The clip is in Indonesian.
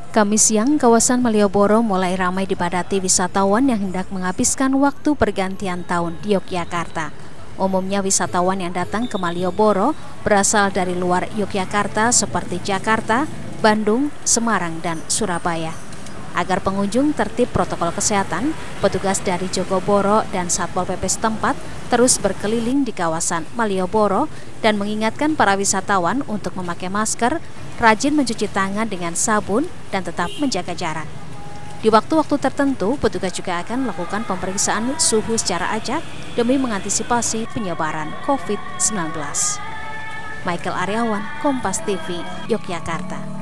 Kamis siang, kawasan Malioboro mulai ramai dipadati wisatawan yang hendak menghabiskan waktu pergantian tahun di Yogyakarta. Umumnya wisatawan yang datang ke Malioboro berasal dari luar Yogyakarta seperti Jakarta, Bandung, Semarang, dan Surabaya. Agar pengunjung tertib protokol kesehatan, petugas dari Jogoboro dan Satpol PP setempat terus berkeliling di kawasan Malioboro dan mengingatkan para wisatawan untuk memakai masker, rajin mencuci tangan dengan sabun, dan tetap menjaga jarak. Di waktu-waktu tertentu, petugas juga akan melakukan pemeriksaan suhu secara acak demi mengantisipasi penyebaran COVID-19. Michael Aryawan, Kompas TV, Yogyakarta.